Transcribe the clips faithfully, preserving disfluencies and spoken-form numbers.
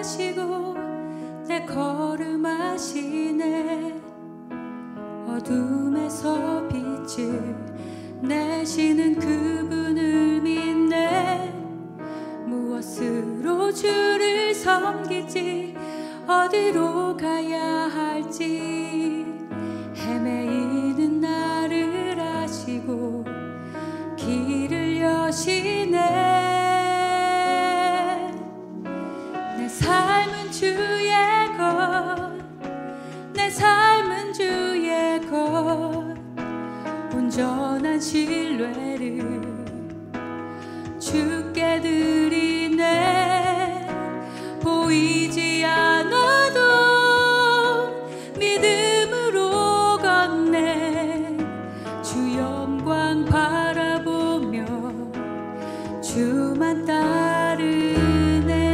잘하시고 내 걸음하시네. 어둠에서 빛을 내시는 그분을 믿네. 무엇으로 주를 섬기지 어디로 가야 할지 헤매이는 나를 아시고 길을 여시네. 내 삶은 주의 것, 내 삶은 주의 것. 온전한 신뢰를 주께 드리네. 보이지 않아도 믿음으로 걷네. 주 영광 바라보며 주만 따르네.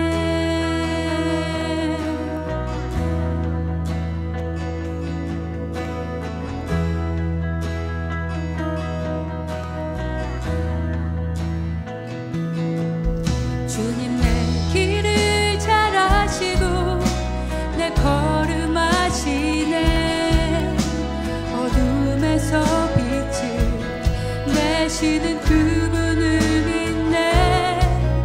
주님 내 길을 잘 아시고 내 걸음하시네. 어둠에서 빛을 내시는 그분을 믿네.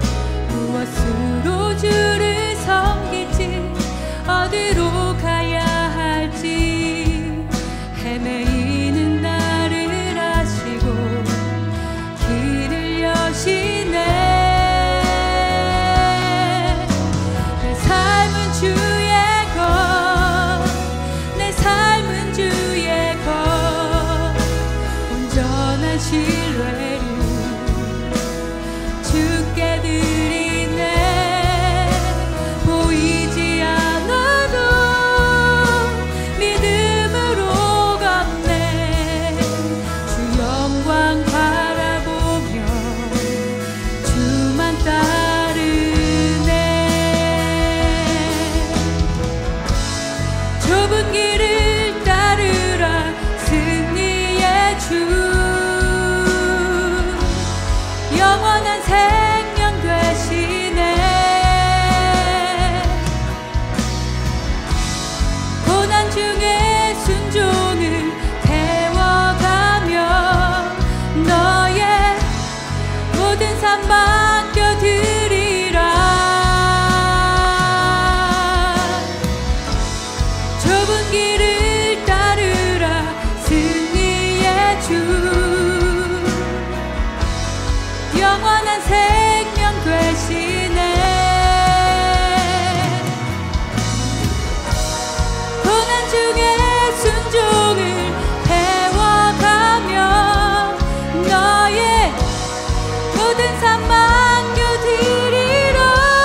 무엇으로 주를 섬기지 어디로 가야 할지 헤매이는 나를 아시고 길을 여시네. 신뢰를 주께 드리네. 보이지 않아도 믿음으로 걷네. 주 영광 바라보며 주만 따르네. 좁은 길을 따르라 승리의 주. 영원한 생명 되시네. 고난 중에 순종을 태워가며 너의 모든 삶 맡겨드리라. 좁은 길을 따르라 승리의 주. 영원한 생명 되시네. 고난 중에 순종을 태워가며 너의 모든 삶 맡겨드리라.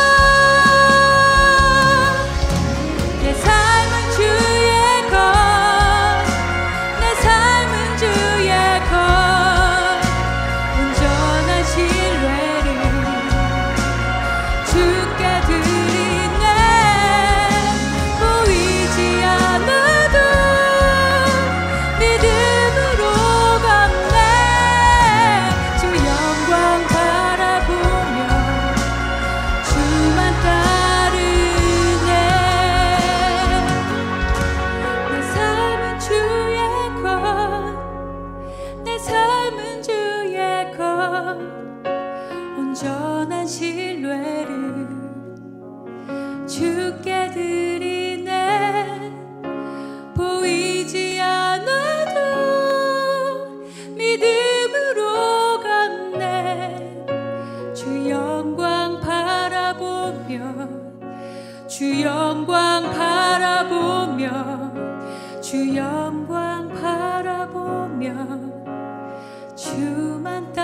내 삶은 주의 것, 내 삶은 주의 것. 신뢰를 주께 드리네. 보이지 않아도 믿음으로 걷네. 주 영광 바라보며 주만 따르네. 내 삶은 주의 것, 내 삶은 주의 것. 온전한 신뢰를 주께 드리네. 보이지 않아도 믿음으로 걷네. 주 영광 바라보며 주 영광 바라보며 주 영광 바라보며 주만 따